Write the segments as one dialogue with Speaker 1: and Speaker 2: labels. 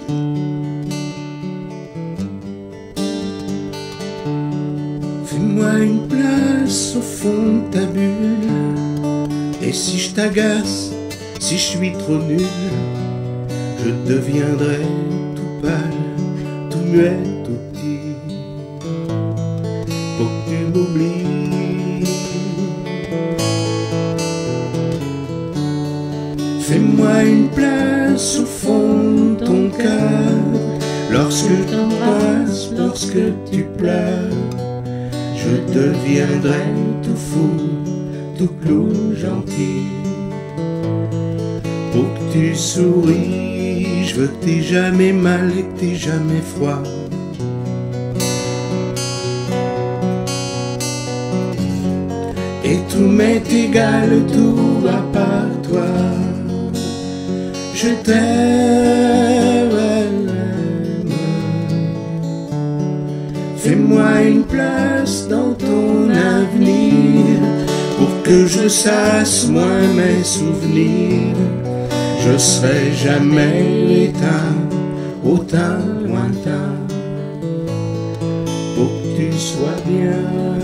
Speaker 1: Fais-moi une place au fond de ta bulle, et si je t'agace, si je suis trop nul, je deviendrai tout pâle, tout muet, tout petit, pour que tu m'oublies. Fais-moi une place au fond de ton cœur, lorsque je t'embrasse, lorsque tu pleures, je deviendrai tout fou, tout clou gentil, pour que tu souris. Je veux que t'aies jamais mal et que t'aies jamais froid. Et tout m'est égal, tout à part toi. Je t'aime. Fais-moi une place dans ton avenir, pour que je sasse moins mes souvenirs. Je serai jamais éteint, autant lointain, pour que tu sois bien.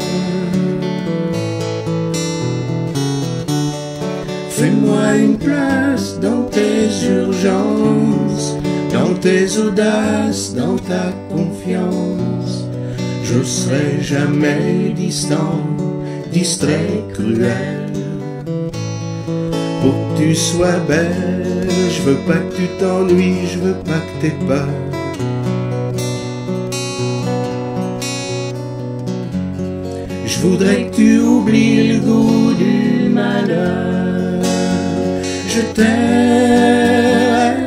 Speaker 1: Fais-moi une place dans tes urgences, dans tes audaces, dans ta confiance. Je serai jamais distant, distrait, cruel, pour que tu sois belle. Je veux pas que tu t'ennuies, je veux pas que t'aies peur. Je voudrais que tu oublies le goût du malheur. Je t'aime.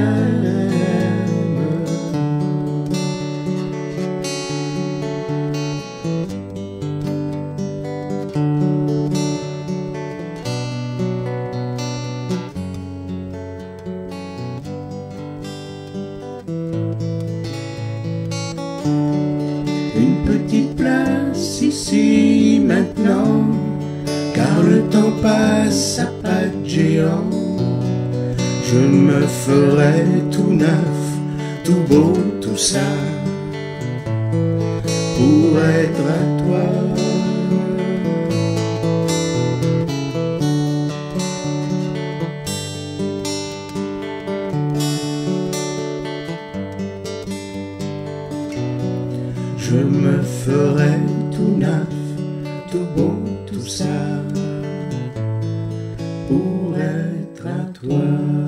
Speaker 1: Une petite place ici maintenant, car le temps passe à pas de géant. Je me ferai tout neuf, tout beau, tout ça, pour être à toi. Je me ferai tout neuf, tout beau, tout ça, pour être à toi.